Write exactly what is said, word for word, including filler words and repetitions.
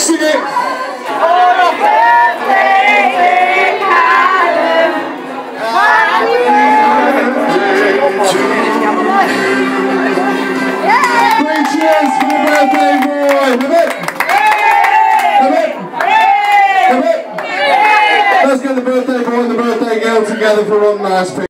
Sing it. Happy birthday, Callum. Happy birthday to you. Three cheers for the birthday boy. Have it. Have it. Have it. Let's get the birthday boy and the birthday girl together for one last picture.